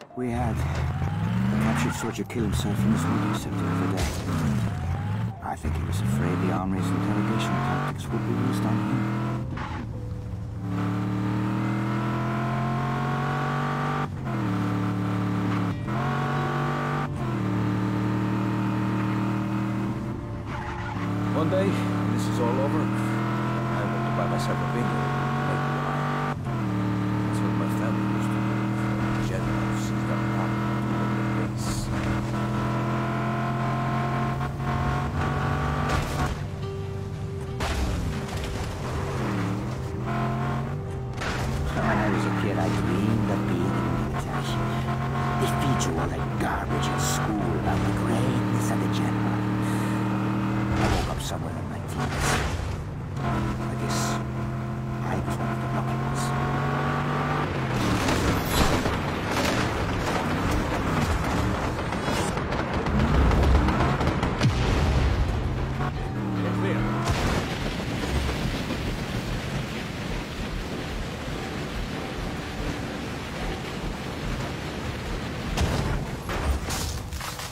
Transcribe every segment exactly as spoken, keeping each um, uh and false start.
We had a captured soldier kill himself in his holding cell the other day. I think he was afraid the armory's interrogation tactics would be used on him. One day, when this is all over, I want to buy myself a vineyard and make wine. That's what my family used to do. The generals is the problem to own the place. When I was a kid, I dreamed of being in the military. They feed you all that garbage in school about the greatness of the general. I woke up somewhere in my teens. I guess I was one of the lucky ones. Get clear.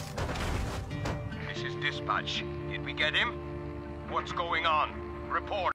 This is dispatch. Did we get him? What's going on? Report.